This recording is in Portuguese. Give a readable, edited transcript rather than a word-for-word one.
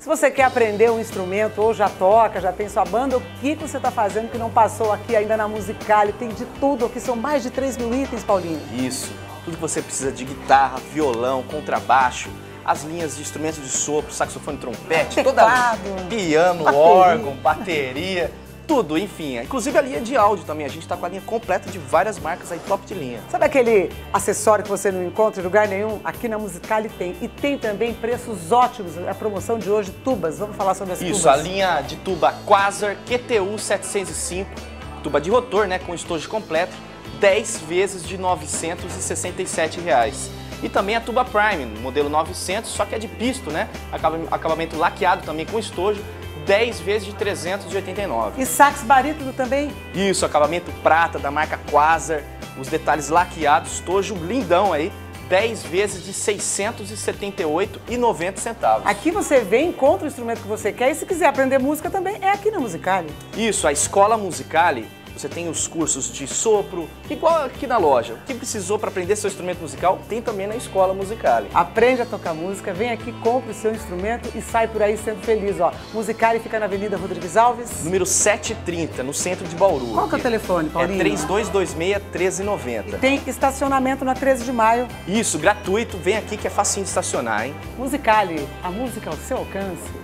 Se você quer aprender um instrumento ou já toca, já tem sua banda, o que você está fazendo que não passou aqui ainda na Musicali? Tem de tudo aqui, são mais de 3 mil itens, Paulinho. Isso, tudo que você precisa de guitarra, violão, contrabaixo, as linhas de instrumentos de sopro, saxofone, trompete, teclado, piano, bateria. órgão, bateria, tudo, enfim. Inclusive a linha de áudio também, a gente tá com a linha completa de várias marcas aí, top de linha. Sabe aquele acessório que você não encontra em lugar nenhum? Aqui na Musicali tem. E tem também preços ótimos, a promoção de hoje, tubas. Vamos falar sobre as tubas. Isso, a linha de tuba Quasar QTU 705, tuba de rotor, né, com estojo completo, 10 vezes de R$ 967. E também a tuba Prime, modelo 900, só que é de pisto, né, acabamento laqueado também com estojo, 10 vezes de R$ 389. E sax barítono também? Isso, acabamento prata da marca Quasar, os detalhes laqueados, estojo lindão aí, 10 vezes de R$ 678,90. Aqui você vem, encontra o instrumento que você quer e se quiser aprender música também é aqui na Musicali. Isso, a Escola Musicali, você tem os cursos de sopro, igual aqui na loja. O que precisou para aprender seu instrumento musical, tem também na Escola Musicali. Aprende a tocar música, vem aqui, compre o seu instrumento e sai por aí sendo feliz. Ó, Musicali fica na Avenida Rodrigues Alves. Número 730, no centro de Bauru. Qual que é o telefone, Paulinho? É 3226-1390. Tem estacionamento na 13 de maio. Isso, gratuito, vem aqui que é facinho de estacionar, hein? Musicali, a música ao seu alcance.